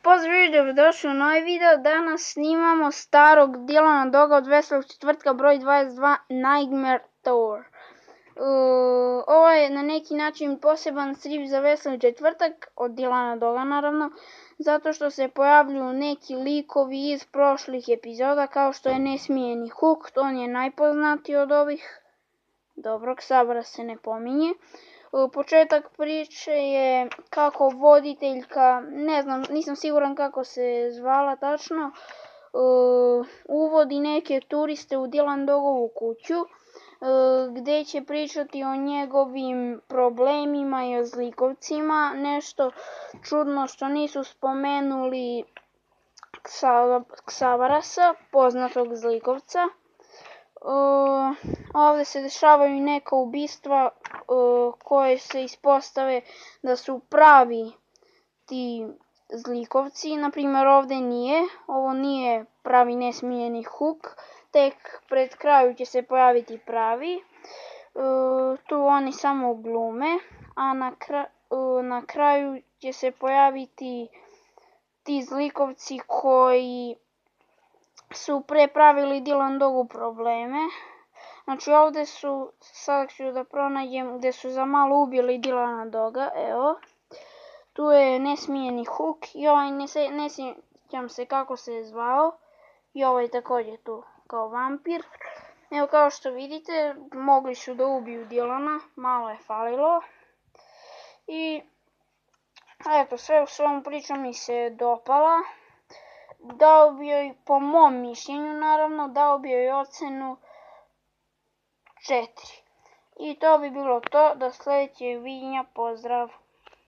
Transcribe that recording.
pozdrav ljudi, dobrodošli u novi video. Danas snimamo starog Dylana Doga od Veselog četvrtka broj 22 Nightmare Tour. Ovo je na neki način poseban strip za Veseli četvrtak od Dylana Doga naravno, zato što se pojavljuju neki likovi iz prošlih epizoda kao što je Nesmijeni Hook, on je najpoznatiji od ovih. Dobro, Ksavra se ne pominje. Početak priče je kako voditeljka, ne znam, nisam siguran kako se zvala tačno, uvodi neke turiste u Dylan Dogovu kuću, gdje će pričati o njegovim problemima i o zlikovcima. Nešto čudno što nisu spomenuli Ksavarasa, poznatog zlikovca. Ovdje se dešavaju neka ubistva koje se ispostave da su pravi ti zlikovci. Naprimjer, ovdje nije, ovo nije pravi Nesmijeni Hook, tek pred kraju će se pojaviti pravi. Tu oni samo glume, a na kraju će se pojaviti ti zlikovci koji su prepravili Dylan Dogu probleme. Znači ovdje su, sad ću da pronađem gdje su za malo ubili Dylana Doga, evo. Tu je Nesmijeni Hook i ovaj ne sjećam se kako se je zvao. I ovaj također tu kao vampir. Evo kao što vidite, mogli su da ubiju Dylana, malo je falilo. I eto, sve u svom priču mi se dopala. Dao bi joj, po mom mišljenju naravno, dao bi joj ocenu 4. I to bi bilo to, do sljedećeg viđenja, pozdrav!